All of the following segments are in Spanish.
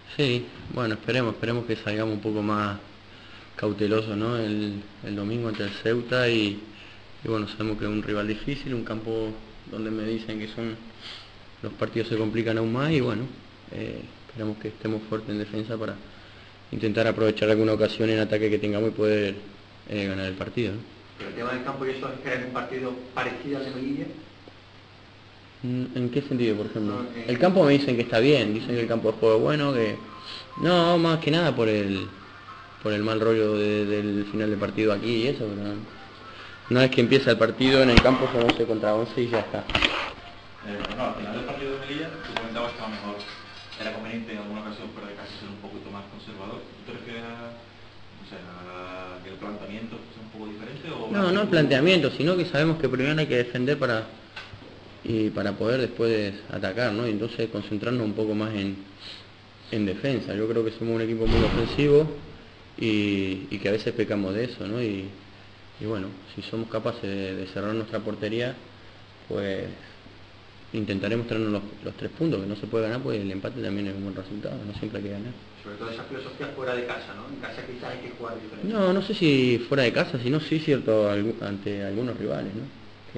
Sí, bueno, esperemos que salgamos un poco más cautelosos, ¿no? El domingo ante el Ceuta y bueno, sabemos que es un rival difícil, un campo donde me dicen que los partidos se complican aún más y bueno, esperemos que estemos fuertes en defensa para intentar aprovechar alguna ocasión en ataque que tengamos y poder ganar el partido, ¿no? Pero el tema del campo y eso es que era un partido parecido al de Melilla. ¿En qué sentido, por ejemplo? No, El campo me dicen que está bien, dicen que el campo de juego es bueno, que... No, más que nada por el mal rollo del final del partido aquí y eso, pero una vez que empieza el partido en el campo son 11 contra 11 y ya está. No, al final del partido de Melilla, tú comentabas que estaba mejor, era conveniente en alguna ocasión fuera de casa ser un poquito más conservador. ¿Tú te refieres a que el planteamiento sea un poco diferente? O No el planteamiento, sino que sabemos que primero hay que defender para poder después atacar, ¿no? Y entonces concentrarnos un poco más en defensa. Yo creo que somos un equipo muy ofensivo y que a veces pecamos de eso, ¿no? Y bueno, si somos capaces de cerrar nuestra portería, pues intentaremos traernos los 3 puntos, que no se puede ganar, pues el empate también es un buen resultado, no siempre hay que ganar. Sobre todo esa filosofía fuera de casa, ¿no? En casa quizás hay que jugar diferente. No sé si fuera de casa, sino sí cierto ante algunos rivales, ¿no?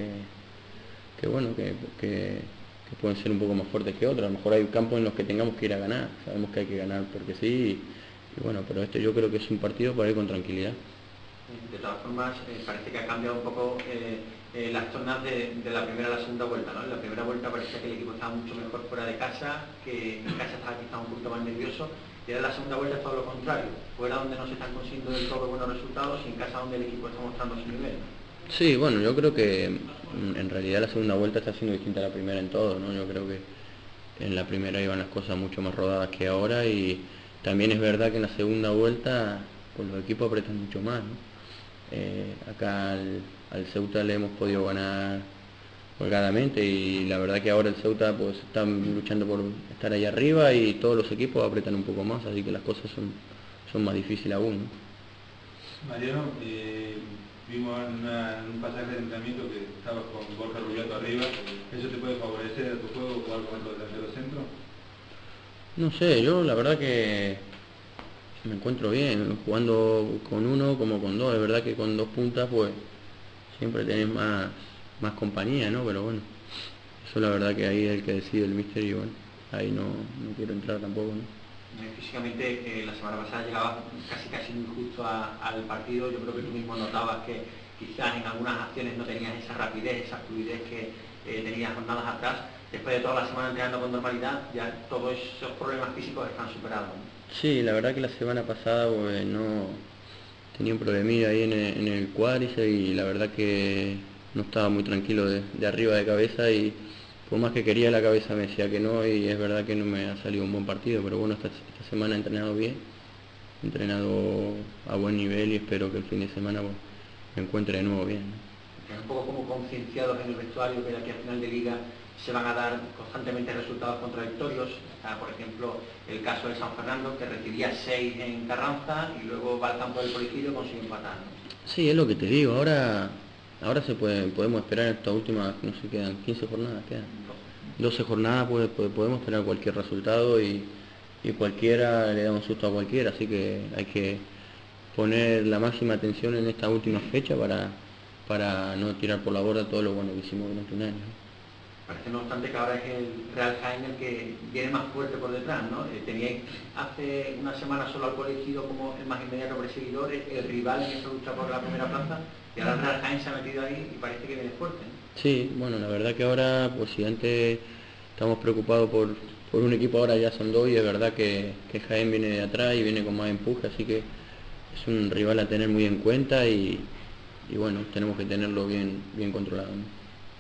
Que bueno, que pueden ser un poco más fuertes que otros. A lo mejor hay campos en los que tengamos que ir a ganar, sabemos que hay que ganar porque sí, y bueno, pero yo creo que es un partido para ir con tranquilidad. De todas formas, parece que ha cambiado un poco las tornas de la primera a la segunda vuelta, ¿no? En la primera vuelta parecía que el equipo estaba mucho mejor fuera de casa, que en casa estaba quizá un poquito más nervioso, y ahora en la segunda vuelta es todo lo contrario, fuera donde no se están consiguiendo del todo buenos resultados y en casa donde el equipo está mostrando su nivel, ¿no? Sí, bueno, yo creo que en realidad la segunda vuelta está siendo distinta a la primera en todo, ¿no? Yo creo que en la primera iban las cosas mucho más rodadas que ahora y también es verdad que en la segunda vuelta pues los equipos apretan mucho más, ¿no? Acá al Ceuta le hemos podido ganar holgadamente y la verdad que ahora el Ceuta pues están luchando por estar ahí arriba y todos los equipos apretan un poco más, así que las cosas son más difíciles aún, ¿no? Mariano, vimos en un pasaje de entrenamiento que estabas con Borja Rubiato arriba. ¿Eso te puede favorecer a tu juego jugar con otro delantero centro? No sé, yo la verdad que me encuentro bien jugando con uno como con dos. Es verdad que con dos puntas pues siempre tenés más compañía, ¿no? Pero bueno, eso la verdad que ahí es el que decide el míster y bueno, ahí no quiero entrar tampoco, ¿no? Físicamente, la semana pasada llegabas casi muy justo al partido. Yo creo que tú mismo notabas que quizás en algunas acciones no tenías esa rapidez, esa fluidez que tenías jornadas atrás. Después de toda la semana entrenando con normalidad, ya todos esos problemas físicos están superados, ¿no? Sí, la verdad que la semana pasada pues, no tenía un problemilla ahí en el cuádriceps y la verdad que no estaba muy tranquilo de arriba de cabeza y por más que quería la cabeza me decía que no y es verdad que no me ha salido un buen partido, pero bueno, esta semana he entrenado bien, he entrenado a buen nivel y espero que el fin de semana pues, me encuentre de nuevo bien, ¿no? Un poco como concienciados en el vestuario que de aquí a final de liga se van a dar constantemente resultados contradictorios. Está, por ejemplo, el caso de San Fernando, que recibía 6 en Carranza y luego va al campo del Colegio y consigue empatar, ¿no? Sí, es lo que te digo, ahora podemos esperar estas últimas, no sé, quedan 15 jornadas, quedan 12 jornadas, podemos tener cualquier resultado y cualquiera le da un susto a cualquiera, así que hay que poner la máxima atención en esta última fecha para no tirar por la borda todo lo bueno que hicimos durante un año, ¿no? Parece, no obstante, que ahora es el Real Jaén el que viene más fuerte por detrás, ¿no? Teníais hace una semana solo al Colegio como el más inmediato perseguidor, el rival en esa lucha por la primera plaza, y ahora el Real Jaén se ha metido ahí y parece que viene fuerte, ¿no? Sí, bueno, la verdad que ahora, pues si antes estamos preocupados por un equipo, ahora ya son dos y es verdad que Jaén viene de atrás y viene con más empuje, así que es un rival a tener muy en cuenta y bueno, tenemos que tenerlo bien controlado, ¿no?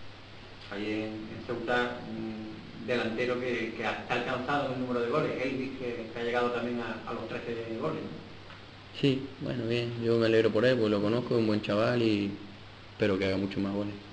Ahí en Ceuta, un delantero que está alcanzado en el número de goles, Elvis, que ha llegado también a los 13 goles, ¿no? Sí, bueno, bien, yo me alegro por él, porque lo conozco, es un buen chaval y espero que haga muchos más goles.